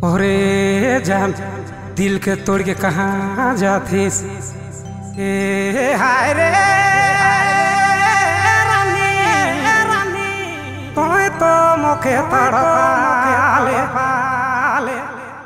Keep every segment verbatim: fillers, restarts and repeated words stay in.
ओरे जान दिल के तोड़ के कहाँ जाथिस। ए हाय रे रानी रानी तोय तो मोके तड़पाले पाले।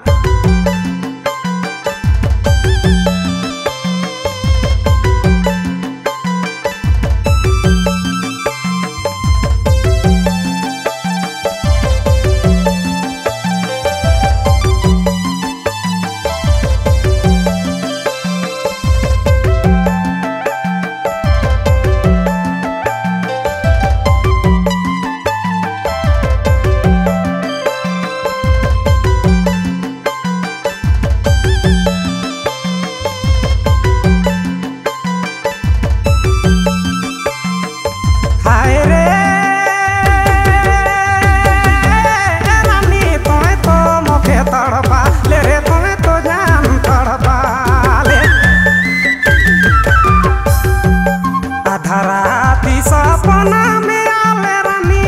सपना में आले रानी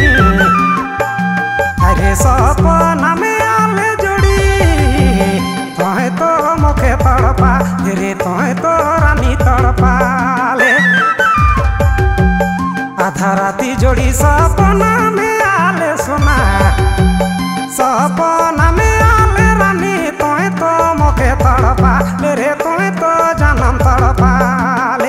अरे सपना में आले जोड़ी तोहे तो मोके तड़पा रे तोहे तो रानी तड़पाले। आधा राती जोड़ी सपना में आले सुना सपना में आले रानी तोहे तो मोके तड़पा रे तोहे तो जानम तड़पाले।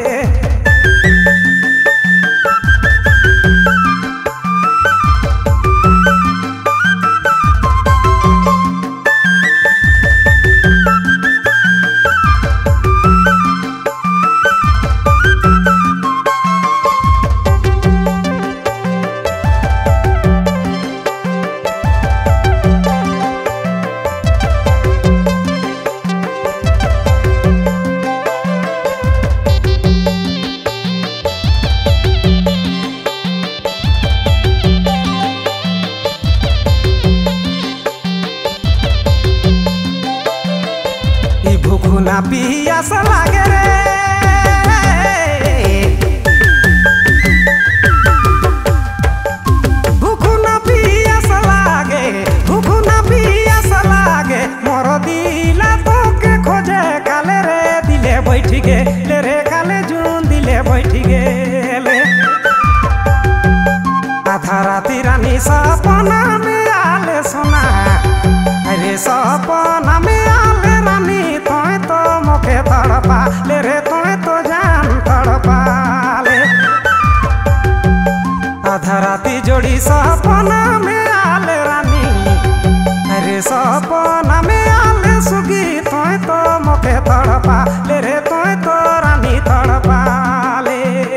भूखना पियास लागे रे भूखना पियास लागे भूखना पियास लागे मोर दिला तोके खोजे काले रे दिले बैठ गे ले रे काले जून दिले बैठ गे ले। आधा राती रानी सपना में आले सुना अरे सपना में आले रानी तोय तो मोके तड़पा ले रे तोय तो जान तड़पाले। आधा राती जोड़ी सपना में आले रानी अरे सपना में आले सुगी तोय तो मोके तड़पा ले रे तोय तो रानी तड़पाले।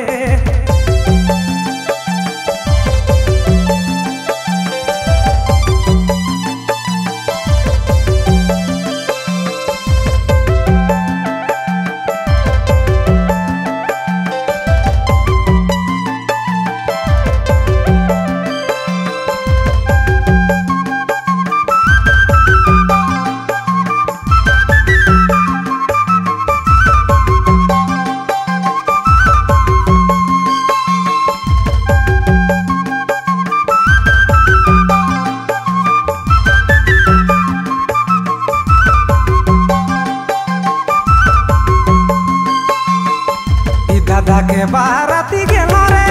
दादा के बाराती गेलो रे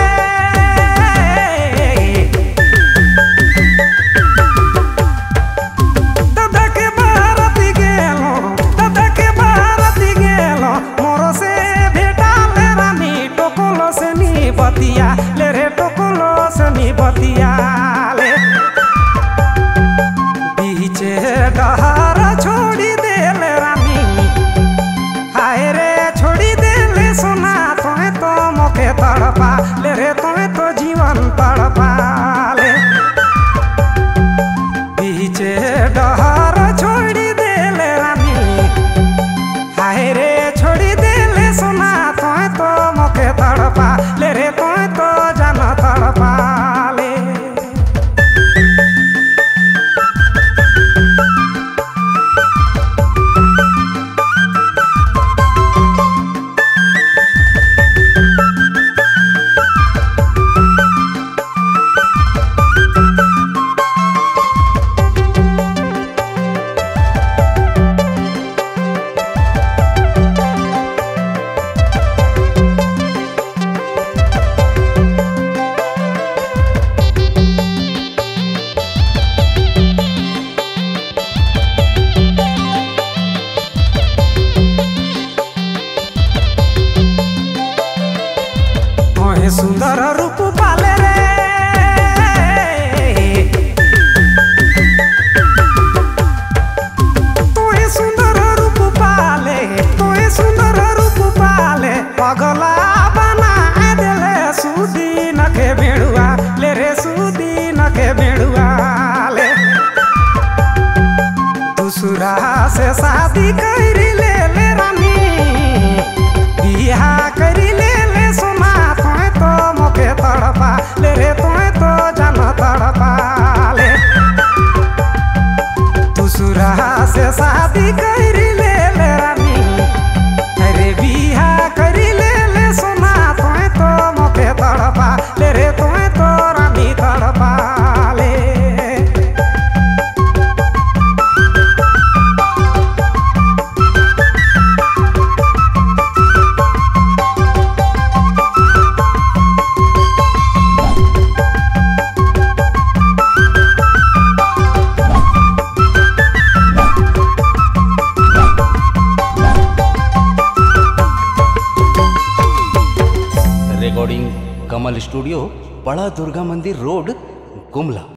दादा के बाराती गेलो दादा के बाराती गेलो मोरो से भेटाले रानी टोकलो से नी बतिया ले रे टोकलो से नी बतिया ले। बीचे डहर छोड़ी देले रानी हाय रे छोड़ी देले सुना तो मोके तड़पा ले रे तोहे तो जीवन तड़पाले। बीचे डहर छोड़ी देले रानी हाय रे छोड़ी देले सुना तोहे तो मोके तड़पा ले रे तोहे तो जान तड़पाले। तोहे सुंदर रूप पाले रे तोहे सुंदर रूप पाले तोहे सुंदर रूप पाले पगला बना देले सुदीन के बेड़ुआ ले रे सुदीन के बेड़ुआ ले दूसरा से शादी करी ले ले रानी बिहा करी ले ले सोना तोय तो मोके तड़पा ले रे तोय तो जान तड़पा ले दूसरा से शादी करी ले ले रानी अरे बिहा करी ले ले सोना तोय तो मोके तड़पा ले रे तोय तो रानी तड़पा ले रिकॉर्डिंग कमल स्टूडियो, बड़ा दुर्गा मंदिर रोड, गुमला।